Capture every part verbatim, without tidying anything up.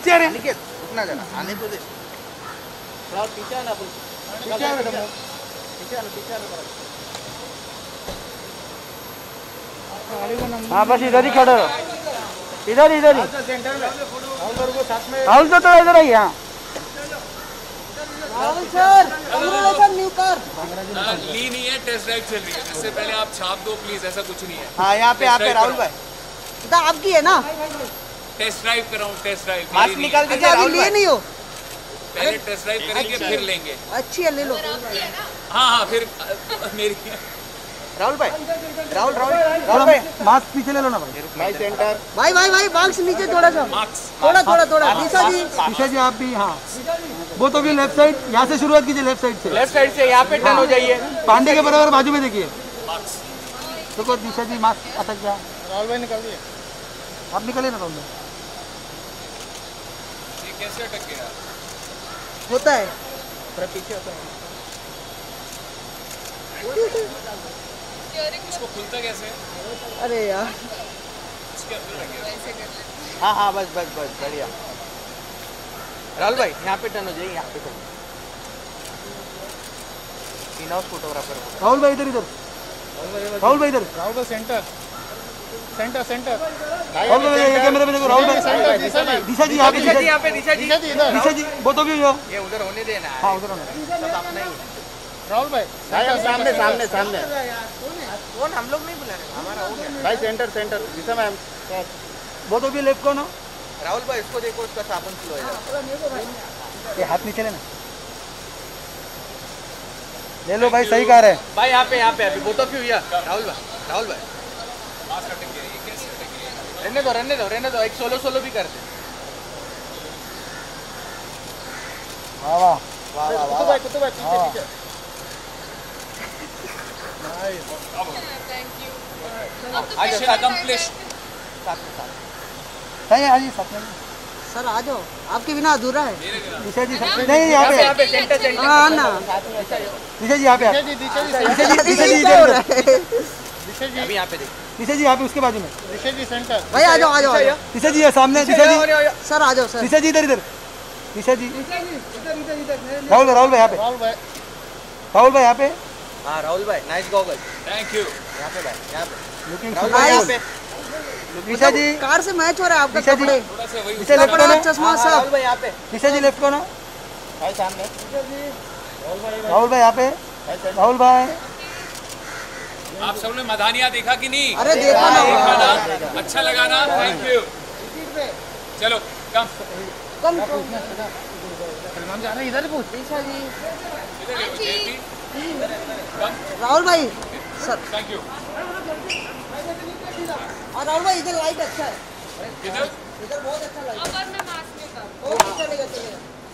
पीछे रे निकेत रुकना जरा आने तो दे थोड़ा पीछे आना अपन पीछे आना पीछे आना पीछे आना हाँ बस इधर ही खड़े रहो इधर इधर ही सेंटर में राहुल को साथ में राहुल तो तो इधर ही हाँ Rahul sir congratulation new car ली नहीं है टेस्ट ड्राइव चल रही है इससे पहले आप छाप दो प्लीज ऐसा कुछ नहीं है हाँ यहाँ पे यहाँ पे राहुल भाई तो आपकी है ना टेस्ट ड्राइव कराऊं टेस्ट ड्राइव मास्क निकाल दीजिए अभी राहुल लिए भाई नहीं हो पहले टेस्ट ड्राइव करेंगे फिर लेंगे अच्छी है ले लो हाँ हाँ फिर मेरी राहुल भाई राहुल राहुल राहुल भाई मास्क पीछे ले लो ना भाई भाई सेंटर भाई भाई भाई मार्क्स नीचे थोड़ा सा मार्क्स थोड़ा थोड़ा थोड़ा दिशा जी दिशा जी आप भी हाँ वो तो भी लेफ्ट साइड यहाँ से शुरुआत कीजिए लेफ्ट साइड से लेफ्ट साइड से यहाँ पे टर्न हो जाइए पांडे के बराबर बाजू में देखिए मार्क्स देखो दिशा जी मास्क अटक गया राहुल भाई निकाल दिए आप निकले ना राहुल भाई ये कैसे अटक गया होता है थोड़ा पीछे होता है इसको खुलता कैसे अरे यार इसके अंदर लग गया हाँ हाँ बस बस बस बढ़िया राहुल भाई यहाँ पे टर्न हो जाइए यहाँ पे turn in house photographer Rahul भाई इधर इधर राहुल भाई इधर राहुल भाई सेंटर सेंटर सेंटर राहुल भाई ये कैमरे में देखो राहुल भाई दिशा जी यहाँ पे दिशा जी यहाँ पे दिशा जी दिशा जी वो तो भी हो ये उधर होने देना है हाँ उधर होना सब अपना ही राहुल भाई सामने सामने सामने कौन हम लोग नहीं बुला रहे हमारा हो गया भाई सेंटर सेंटर दिशा मैम वो तो भी लेफ्ट को ना राहुल भाई इसको देखो इसका साबुन स्लो है ये हाथ नीचे लेना ले लो भाई सही कार है भाई यहाँ पे यहाँ पे अभी बोथ ऑफ यू या राहुल भाई राहुल भाई मास्क अटक गया ये कैसे अटक गया रहने दो रहने दो रहने दो एक सोलो सोलो भी करते वाह वाह वाह वाह वाह भाई कुत्तू भाई पीछे पीछे मिशन अकम्प्लिश साथ में साथ सही है हाँ जी साथ में सर आ जाओ आपके बिना अधूरा है दिशा जी साथ में नहीं यहाँ पे यहाँ पे सेंटर सेंटर हाँ ना दिशा जी यहाँ पे जी दिशा जी दिशा जी दिशा जी ये इधर क्या हो इधर। रहा है दिशा जी अभी यहाँ पे देखो दिशा जी यहाँ पे उसके बाजू में दिशा जी सेंटर भाई आ जाओ आ जाओ आ जाओ दिशा जी है सामने दिशा जी सर आ जाओ सर दिशा जी इधर इधर दिशा जी राहुल भाई राहुल भाई यहाँ पे राहुल भाई राहुल भाई यहाँ पे हाँ राहुल भाई नाइस गॉगल थैंक यू यहाँ पे भाई यहाँ पे लुकिंग राहुल भाई यहाँ पे दिशा जी कार से मैच हो रहा है आपका दिशा जी कपड़े थोड़ा सा वही दिशा लेफ्ट को कपड़ा ना चश्मा हाँ, सब राहुल भाई यहाँ पे दिशा जी लेफ्ट को ना भाई सामने राहुल भाई यहाँ पे राहुल भाई आप सबने मधानिया देखा कि नहीं अरे देखो ना देखा ना अच्छा लगा ना थैंक यू चलो कम कम सलमान जा रहे इधर पूछ दिशा जी इधर देखो जेपी कम राहुल भाई सर थैंक यू और राहुल भाई इधर लाइट अच्छा है इधर इधर बहुत अच्छा लाइट अगर मैं मास्क में कर ओके चलेगा चलेगा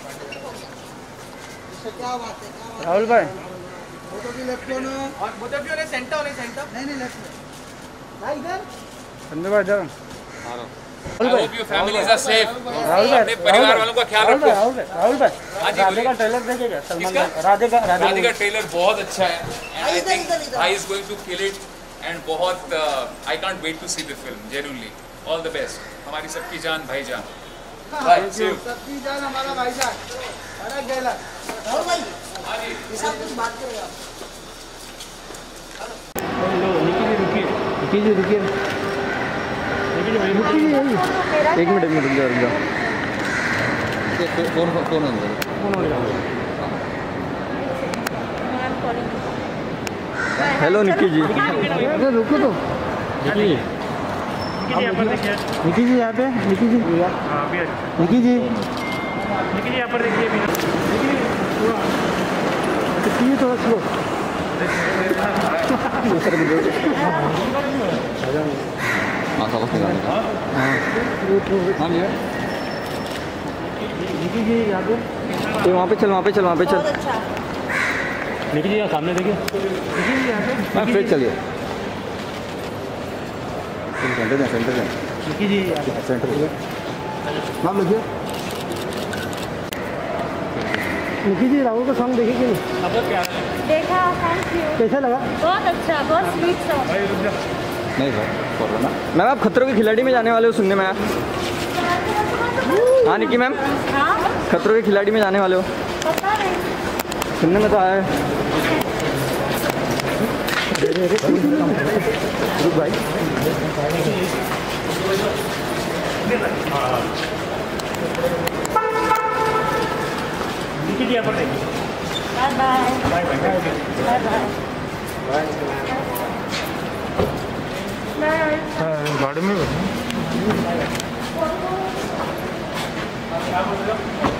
क्या बात है क्या बात राहुल भाई है वो तो भी लेफ्ट को ना और बोथ ऑफ यू ने सेंटर होने सेंटर नहीं नहीं लेफ्ट में भाई इधर संजय भाई इधर I hope your families are safe Rahul भाई अपने परिवार वालों का ख्याल राहुल रखो भाई राहुल भाई राहुल भाई हाँ जी, राधे बोलिए। का ट्रेलर देखेगा सलमान किसका? खान राधे का राधे राधिका ट्रेलर बहुत अच्छा है एंड आई इधर, थिंक इधर, इधर। भाई is going to kill it and बहुत I can't wait to see the film genuinely all the best हमारी सबकी जान भाईजान बाय सी यू सबकी जान हमारा भाईजान अरे गेला राहुल भाई हाँ जी सब कुछ बात करेगा रुकिए जी रुकिए एक मिनट एक मिनट रुक जाओ रुक जाओ कौन कौन अंदर हेलो निक्की जी अरे रुको तो निक्की जी निक्की जी यहाँ पे निक्की जी निक्की जी निक्की जी यहाँ पर देखिए निक्की जी थोड़ा स्लो हाँ सबक निकालने का हाँ भैया निक्की जी यहाँ पे तो वहाँ पे चल वहाँ पे चल वहाँ पे चल बहुत अच्छा निक्की जी यहाँ सामने देखिए निक्की जी यहाँ पे हाँ फिर चलिए सेंटर में सेंटर में निक्की जी सेंटर में नाम लिखिए निक्की जी राहुल का सॉन्ग देखे कि नहीं देखा थैंक यू कैसा लगा बहुत अच्छा बहुत स्वीट सॉन्ग नहीं सर बोलो ना मैम आप खतरों के खिलाड़ी में जाने वाले हो सुनने में आया हाँ निकी मैम, हाँ खतरों के खिलाड़ी में जाने वाले हो? पता नहीं। सुनने में तो आया है। भाई बाय बाय बाय बाय। गाड़ी में